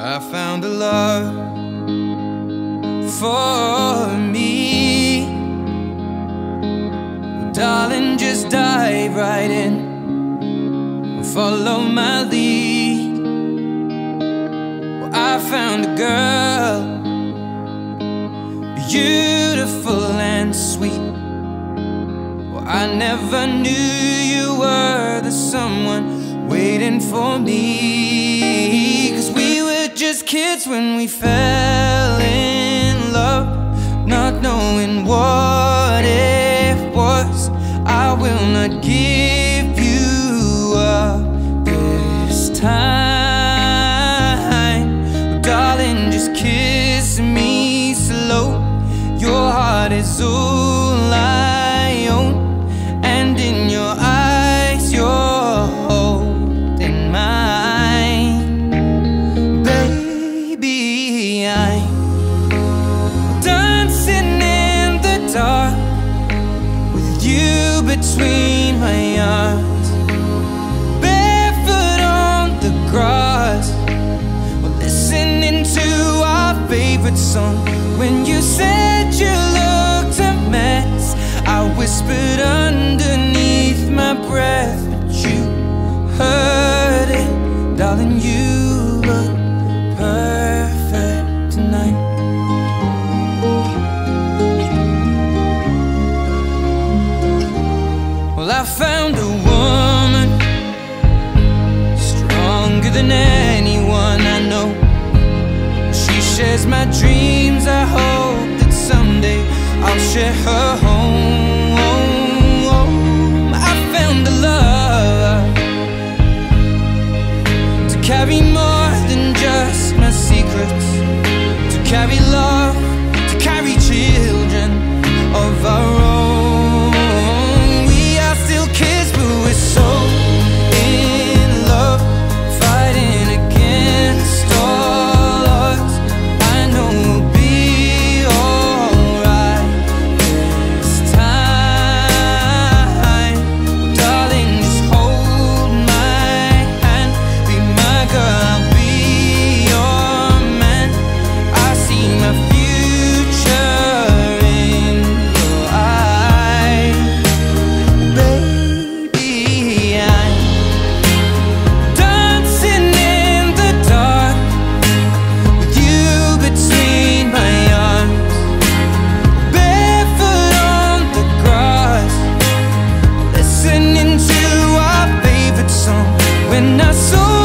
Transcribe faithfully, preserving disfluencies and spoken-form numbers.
I found a love for me. Well, darling, just dive right in and follow my lead. Well, I found a girl, beautiful and sweet. Well, I never knew you were the someone waiting for me. 'Cause we were just kids when we fell in love, not knowing what it was. I will not give you up this time. Well, darling, just kiss me slow. Your heart is all I own, and in your eyes you're holding mine. Baby, I'm dancing in the dark with you between my arms, barefoot on the grass. We're listening to our favorite song. When you said you looked a mess, I whispered underneath my breath, but you heard it. Darling, you look perfect tonight. Well, I found a woman stronger than anyone I know. She shares my dreams. I hope that someday I'll share her home. I found a love to carry more than just my secrets, to carry love, to carry children of our own. We are still kids, but we're so in love, fighting against all odds. I know we'll be alright this time. Well, darling, just hold my hand, be my girl, I'll be your man. I see my future in your eyes. Baby, I'm dancing in the dark with you between my arms, barefoot on the grass, listening to our favorite song. When I saw